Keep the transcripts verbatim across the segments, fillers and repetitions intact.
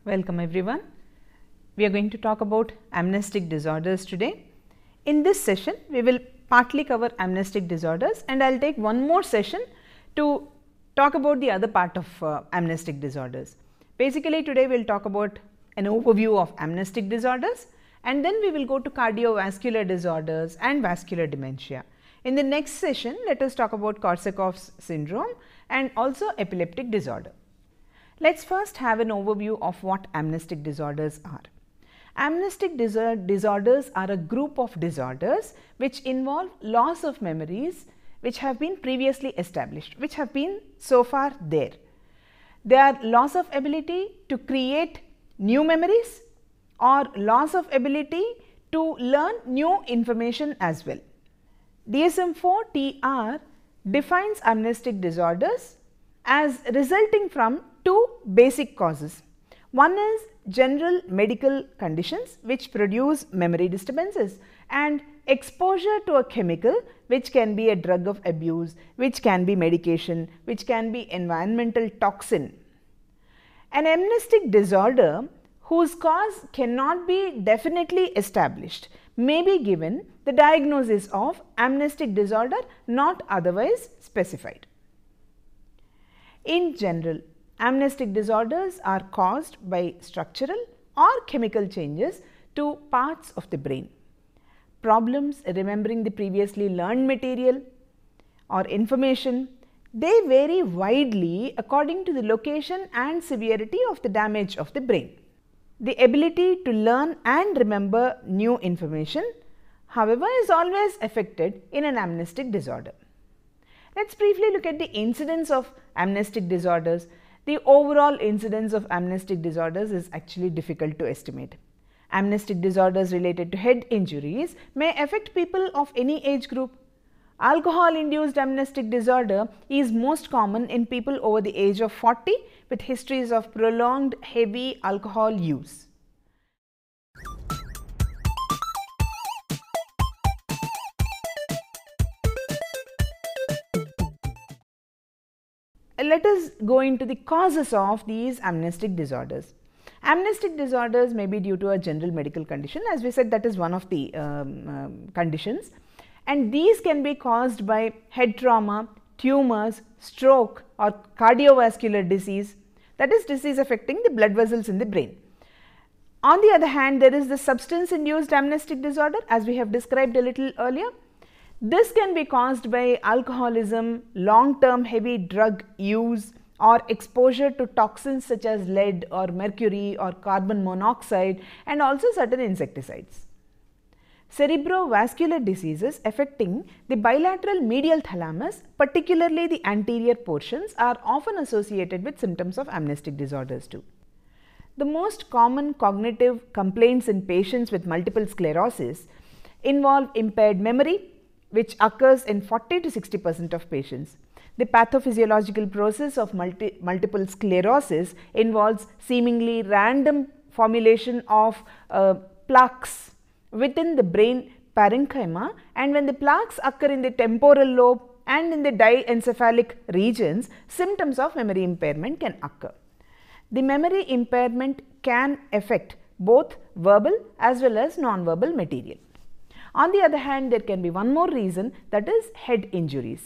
Welcome everyone. We are going to talk about amnestic disorders today. In this session, we will partly cover amnestic disorders and I will take one more session to talk about the other part of uh, amnestic disorders. Basically, today we will talk about an overview of amnestic disorders and then we will go to cardiovascular disorders and vascular dementia. In the next session, let us talk about Korsakoff's syndrome and also epileptic disorder. Let us first have an overview of what amnestic disorders are. Amnestic disorders are a group of disorders which involve loss of memories which have been previously established, which have been so far there. They are loss of ability to create new memories or loss of ability to learn new information as well. D S M four T R defines amnestic disorders as resulting from two basic causes. One is general medical conditions which produce memory disturbances and exposure to a chemical which can be a drug of abuse, which can be medication, which can be environmental toxin. An amnestic disorder whose cause cannot be definitely established may be given the diagnosis of amnestic disorder not otherwise specified. In general, amnestic disorders are caused by structural or chemical changes to parts of the brain. Problems remembering the previously learned material or information, they vary widely according to the location and severity of the damage of the brain. The ability to learn and remember new information, however, is always affected in an amnestic disorder. Let us briefly look at the incidence of amnestic disorders. The overall incidence of amnestic disorders is actually difficult to estimate. Amnestic disorders related to head injuries may affect people of any age group. Alcohol-induced amnestic disorder is most common in people over the age of forty with histories of prolonged heavy alcohol use. Let us go into the causes of these amnestic disorders. Amnestic disorders may be due to a general medical condition, as we said, that is one of the um, um, conditions, and these can be caused by head trauma, tumors, stroke or cardiovascular disease, that is disease affecting the blood vessels in the brain. On the other hand, there is the substance induced amnestic disorder, as we have described a little earlier. This can be caused by alcoholism, long-term heavy drug use or exposure to toxins such as lead or mercury or carbon monoxide and also certain insecticides. Cerebrovascular diseases affecting the bilateral medial thalamus, particularly the anterior portions, are often associated with symptoms of amnestic disorders too. The most common cognitive complaints in patients with multiple sclerosis involve impaired memory, which occurs in forty to sixty percent of patients. The pathophysiological process of multi, multiple sclerosis involves seemingly random formulation of uh, plaques within the brain parenchyma, and when the plaques occur in the temporal lobe and in the diencephalic regions, symptoms of memory impairment can occur. The memory impairment can affect both verbal as well as non-verbal material. On the other hand, there can be one more reason, that is head injuries,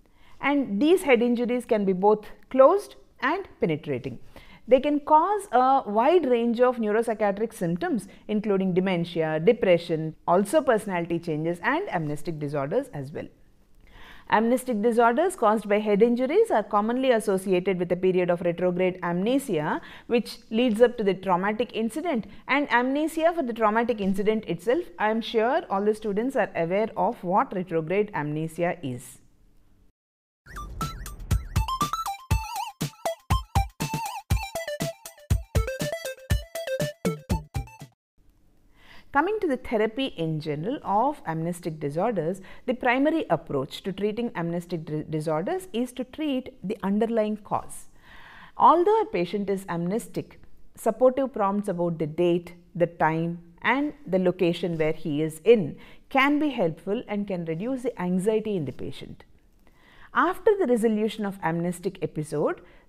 and these head injuries can be both closed and penetrating. They can cause a wide range of neuropsychiatric symptoms including dementia, depression, also personality changes and amnestic disorders as well. Amnestic disorders caused by head injuries are commonly associated with a period of retrograde amnesia which leads up to the traumatic incident, and amnesia for the traumatic incident itself, I am sure all the students are aware of what retrograde amnesia is. Coming to the therapy in general of amnestic disorders, the primary approach to treating amnestic disorders is to treat the underlying cause. Although a patient is amnestic, supportive prompts about the date, the time and the location where he is in can be helpful and can reduce the anxiety in the patient. After the resolution of amnestic episode,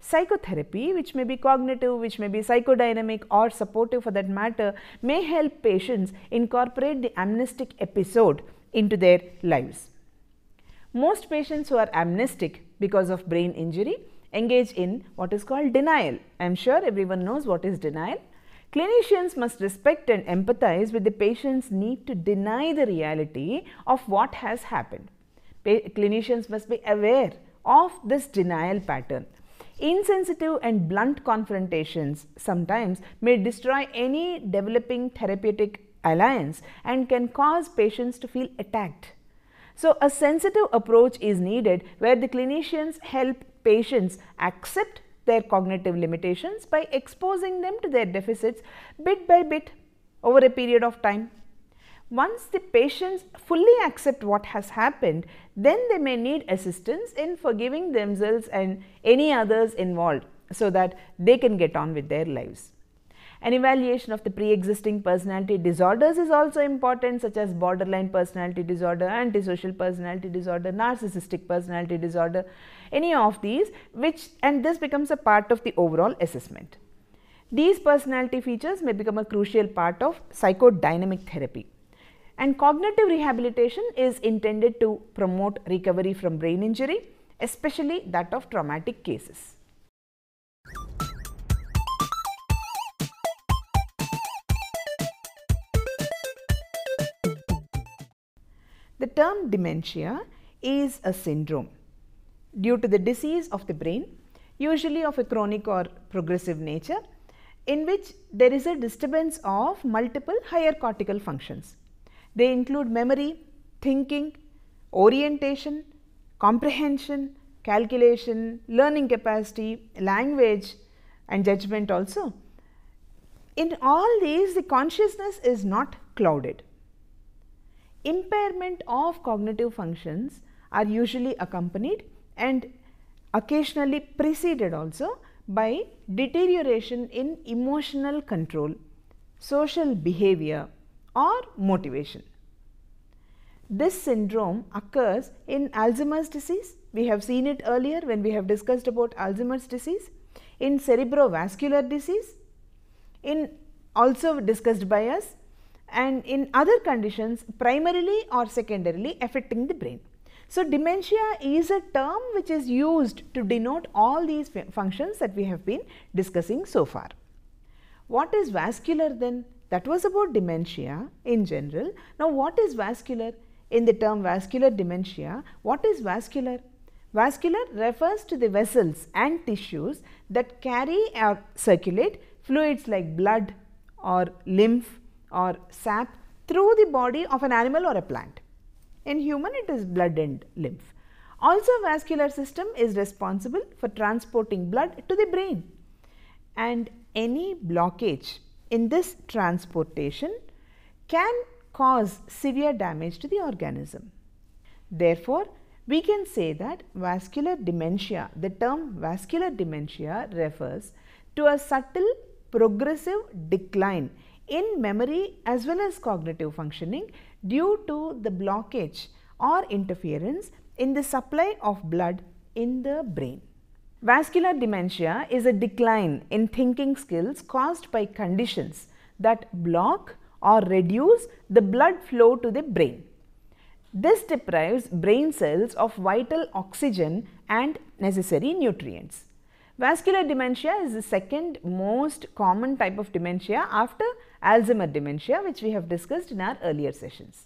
psychotherapy, which may be cognitive, which may be psychodynamic or supportive for that matter, may help patients incorporate the amnestic episode into their lives. Most patients who are amnestic because of brain injury engage in what is called denial. I am sure everyone knows what is denial. Clinicians must respect and empathize with the patient's need to deny the reality of what has happened. Pa- clinicians must be aware of this denial pattern. Insensitive and blunt confrontations sometimes may destroy any developing therapeutic alliance and can cause patients to feel attacked. So, a sensitive approach is needed where the clinicians help patients accept their cognitive limitations by exposing them to their deficits bit by bit over a period of time. Once the patients fully accept what has happened, then they may need assistance in forgiving themselves and any others involved so that they can get on with their lives. An evaluation of the pre-existing personality disorders is also important, such as borderline personality disorder, antisocial personality disorder, narcissistic personality disorder, any of these, which and this becomes a part of the overall assessment. These personality features may become a crucial part of psychodynamic therapy. And cognitive rehabilitation is intended to promote recovery from brain injury, especially that of traumatic cases. The term dementia is a syndrome due to the disease of the brain, usually of a chronic or progressive nature, in which there is a disturbance of multiple higher cortical functions. They include memory, thinking, orientation, comprehension, calculation, learning capacity, language and judgment also. In all these, the consciousness is not clouded. Impairment of cognitive functions are usually accompanied and occasionally preceded also by deterioration in emotional control, social behavior or motivation. This syndrome occurs in Alzheimer's disease. We have seen it earlier when we have discussed about Alzheimer's disease, in cerebrovascular disease, in also discussed by us, and in other conditions primarily or secondarily affecting the brain. So, dementia is a term which is used to denote all these functions that we have been discussing so far. What is vascular then? That was about dementia in general. Now, what is vascular? In the term vascular dementia, what is vascular? Vascular refers to the vessels and tissues that carry or circulate fluids like blood or lymph or sap through the body of an animal or a plant. In human, it is blood and lymph. Also, vascular system is responsible for transporting blood to the brain, and any blockage in this transportation can cause severe damage to the organism. Therefore, we can say that vascular dementia, the term vascular dementia refers to a subtle progressive decline in memory as well as cognitive functioning due to the blockage or interference in the supply of blood in the brain. Vascular dementia is a decline in thinking skills caused by conditions that block or reduce the blood flow to the brain. This deprives brain cells of vital oxygen and necessary nutrients. Vascular dementia is the second most common type of dementia after Alzheimer's dementia, which we have discussed in our earlier sessions.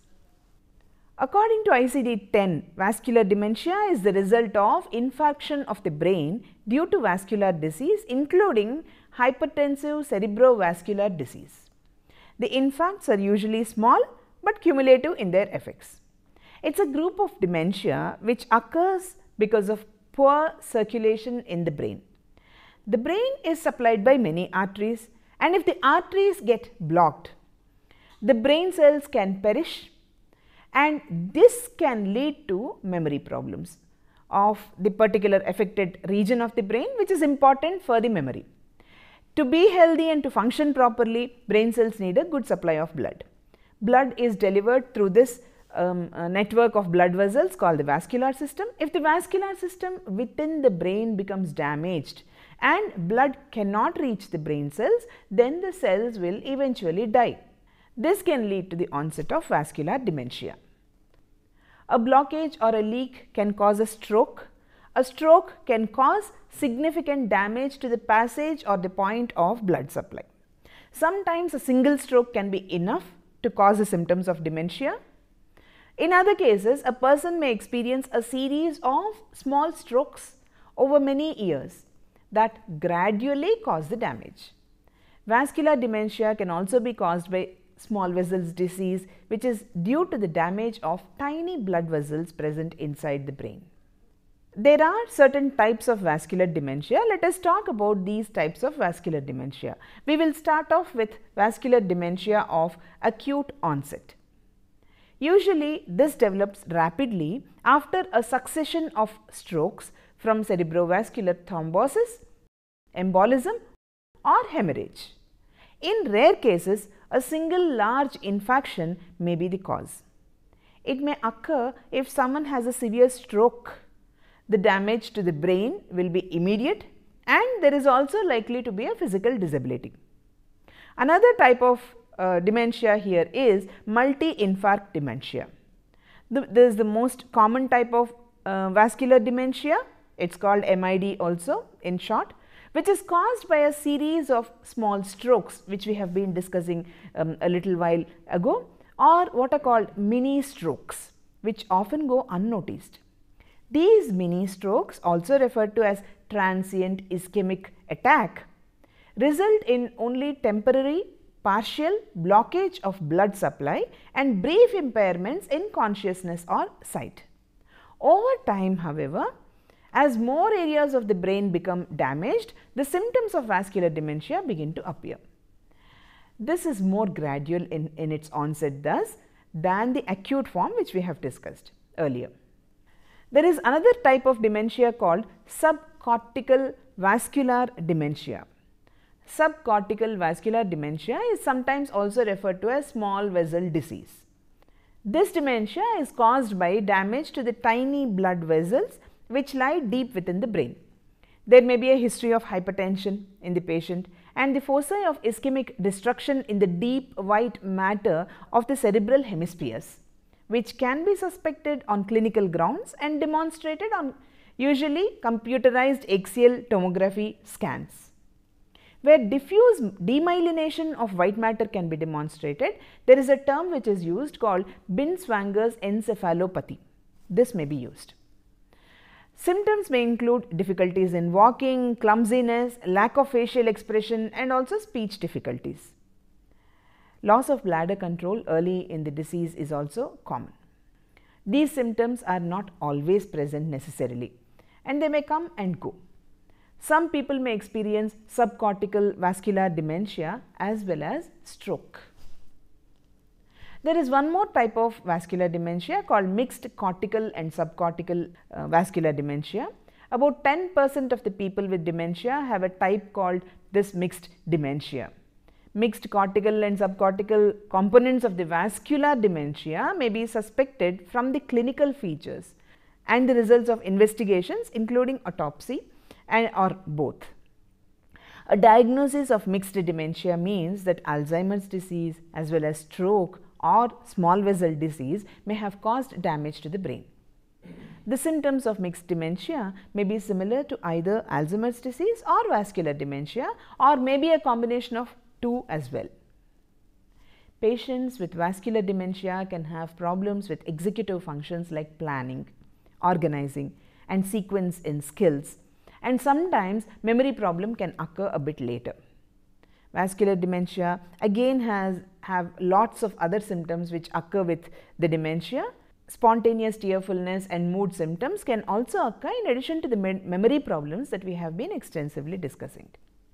According to I C D ten, vascular dementia is the result of infarction of the brain due to vascular disease, including hypertensive cerebrovascular disease. The infarcts are usually small but cumulative in their effects. It is a group of dementia which occurs because of poor circulation in the brain. The brain is supplied by many arteries, and if the arteries get blocked, the brain cells can perish, and this can lead to memory problems of the particular affected region of the brain, which is important for the memory. To be healthy and to function properly, brain cells need a good supply of blood. Blood is delivered through this um, uh, network of blood vessels called the vascular system. If the vascular system within the brain becomes damaged and blood cannot reach the brain cells, then the cells will eventually die. This can lead to the onset of vascular dementia. A blockage or a leak can cause a stroke. A stroke can cause significant damage to the passage or the point of blood supply. Sometimes a single stroke can be enough to cause the symptoms of dementia. In other cases, a person may experience a series of small strokes over many years that gradually cause the damage. Vascular dementia can also be caused by small vessels disease, which is due to the damage of tiny blood vessels present inside the brain. There are certain types of vascular dementia. Let us talk about these types of vascular dementia. We will start off with vascular dementia of acute onset. Usually, this develops rapidly after a succession of strokes from cerebrovascular thrombosis, embolism or hemorrhage. In rare cases, a single large infarction may be the cause. It may occur if someone has a severe stroke. The damage to the brain will be immediate and there is also likely to be a physical disability. Another type of uh, dementia here is multi-infarct dementia. The, this is the most common type of uh, vascular dementia. It is called M I D also in short, which is caused by a series of small strokes, which we have been discussing um, a little while ago, or what are called mini strokes, which often go unnoticed. These mini strokes, also referred to as transient ischemic attack, result in only temporary partial blockage of blood supply and brief impairments in consciousness or sight. Over time, however, as more areas of the brain become damaged, the symptoms of vascular dementia begin to appear. This is more gradual in, in its onset thus than the acute form which we have discussed earlier. There is another type of dementia called subcortical vascular dementia. Subcortical vascular dementia is sometimes also referred to as small vessel disease. This dementia is caused by damage to the tiny blood vessels which lie deep within the brain. There may be a history of hypertension in the patient and the foci of ischemic destruction in the deep white matter of the cerebral hemispheres, which can be suspected on clinical grounds and demonstrated on usually computerized axial tomography scans. Where diffuse demyelination of white matter can be demonstrated, there is a term which is used called Binswanger's encephalopathy. This may be used. Symptoms may include difficulties in walking, clumsiness, lack of facial expression and also speech difficulties. Loss of bladder control early in the disease is also common. These symptoms are not always present necessarily and they may come and go. Some people may experience subcortical vascular dementia as well as stroke. There is one more type of vascular dementia called mixed cortical and subcortical uh, vascular dementia. About ten percent of the people with dementia have a type called this mixed dementia. Mixed cortical and subcortical components of the vascular dementia may be suspected from the clinical features and the results of investigations including autopsy and or both. A diagnosis of mixed dementia means that Alzheimer's disease as well as stroke or small vessel disease may have caused damage to the brain. The symptoms of mixed dementia may be similar to either Alzheimer's disease or vascular dementia or maybe a combination of two as well. Patients with vascular dementia can have problems with executive functions like planning, organizing and sequence in skills, and sometimes memory problem can occur a bit later. Vascular dementia again has have lots of other symptoms which occur with the dementia. Spontaneous tearfulness and mood symptoms can also occur in addition to the me memory problems that we have been extensively discussing.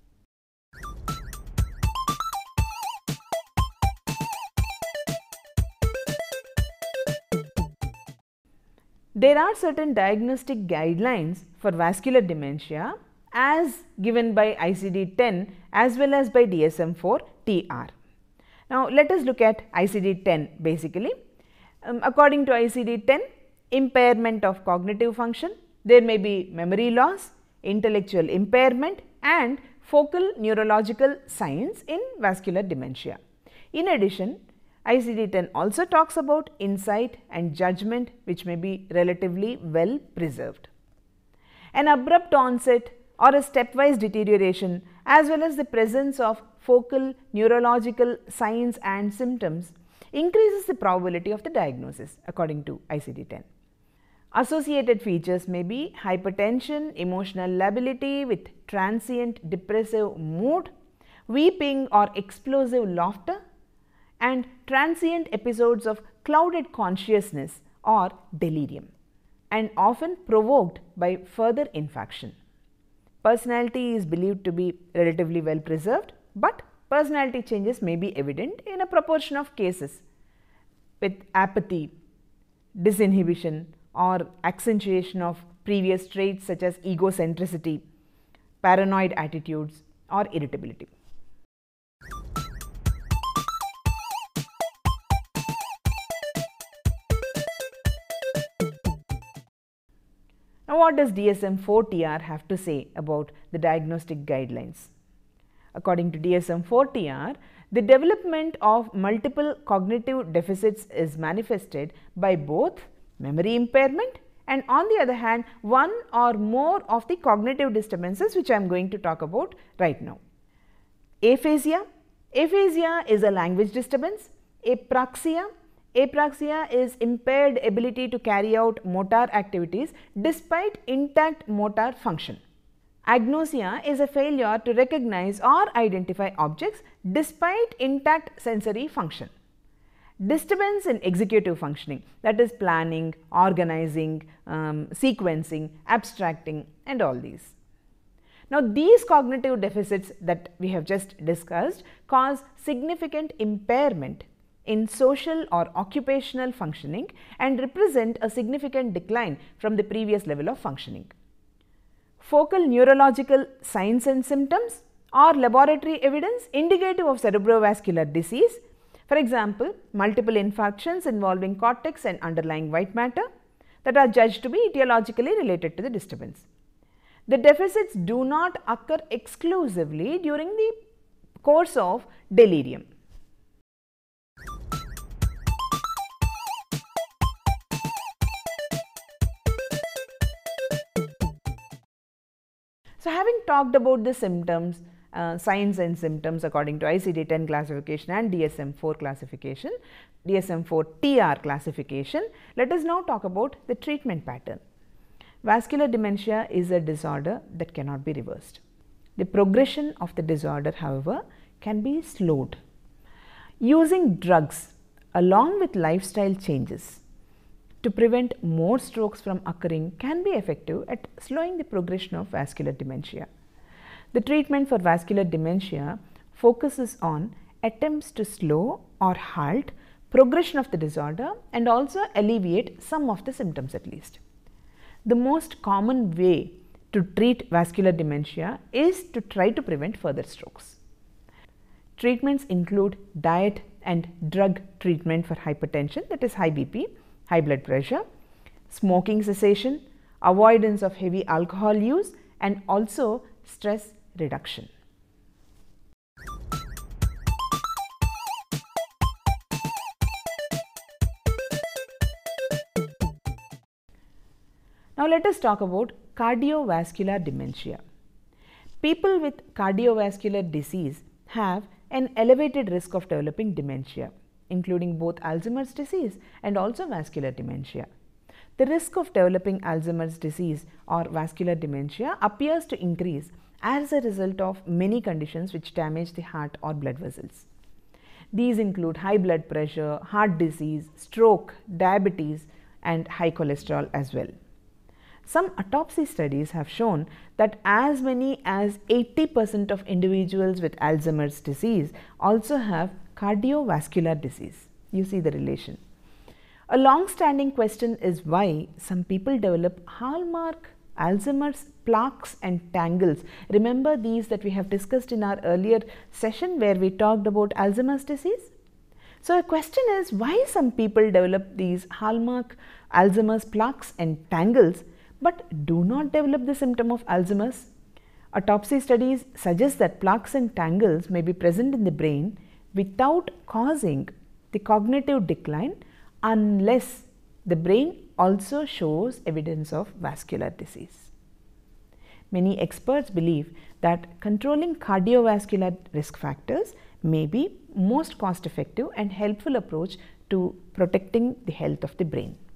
There are certain diagnostic guidelines for vascular dementia as given by I C D ten as well as by D S M four T R. Now, let us look at I C D ten basically. Um, according to I C D ten, impairment of cognitive function, there may be memory loss, intellectual impairment and focal neurological signs in vascular dementia. In addition, I C D ten also talks about insight and judgment, which may be relatively well preserved. An abrupt onset or a stepwise deterioration, as well as the presence of focal neurological signs and symptoms, increases the probability of the diagnosis according to I C D ten. Associated features may be hypertension, emotional lability with transient depressive mood, weeping or explosive laughter, and transient episodes of clouded consciousness or delirium, and often provoked by further infarction. Personality is believed to be relatively well preserved, but personality changes may be evident in a proportion of cases with apathy, disinhibition, or accentuation of previous traits such as egocentricity, paranoid attitudes, or irritability. Now, what does D S M four T R have to say about the diagnostic guidelines? According to D S M four T R, the development of multiple cognitive deficits is manifested by both memory impairment and, on the other hand, one or more of the cognitive disturbances which I am going to talk about right now. Aphasia. Aphasia is a language disturbance. Apraxia. Apraxia is impaired ability to carry out motor activities despite intact motor function. Agnosia is a failure to recognize or identify objects despite intact sensory function. Disturbance in executive functioning, that is planning, organizing, um, sequencing, abstracting, and all these. Now, these cognitive deficits that we have just discussed cause significant impairment in social or occupational functioning and represent a significant decline from the previous level of functioning. Focal neurological signs and symptoms or laboratory evidence indicative of cerebrovascular disease. For example, multiple infarctions involving cortex and underlying white matter that are judged to be etiologically related to the disturbance. The deficits do not occur exclusively during the course of delirium. So, having talked about the symptoms, uh, signs and symptoms according to I C D ten classification and D S M four classification, D S M four T R classification, let us now talk about the treatment pattern. Vascular dementia is a disorder that cannot be reversed. The progression of the disorder, however, can be slowed. Using drugs along with lifestyle changes to prevent more strokes from occurring can be effective at slowing the progression of vascular dementia. The treatment for vascular dementia focuses on attempts to slow or halt progression of the disorder and also alleviate some of the symptoms at least. The most common way to treat vascular dementia is to try to prevent further strokes. Treatments include diet and drug treatment for hypertension, that is high B P, high blood pressure, smoking cessation, avoidance of heavy alcohol use, and also stress reduction. Now, let us talk about cardiovascular dementia. People with cardiovascular disease have an elevated risk of developing dementia, including both Alzheimer's disease and also vascular dementia. The risk of developing Alzheimer's disease or vascular dementia appears to increase as a result of many conditions which damage the heart or blood vessels. These include high blood pressure, heart disease, stroke, diabetes, and high cholesterol as well. Some autopsy studies have shown that as many as eighty percent of individuals with Alzheimer's disease also have cardiovascular disease. You see the relation. A long-standing question is why some people develop hallmark Alzheimer's plaques and tangles. Remember these that we have discussed in our earlier session where we talked about Alzheimer's disease? So, a question is why some people develop these hallmark Alzheimer's plaques and tangles, but do not develop the symptom of Alzheimer's. Autopsy studies suggest that plaques and tangles may be present in the brain without causing the cognitive decline unless the brain also shows evidence of vascular disease. Many experts believe that controlling cardiovascular risk factors may be most cost effective and helpful approach to protecting the health of the brain.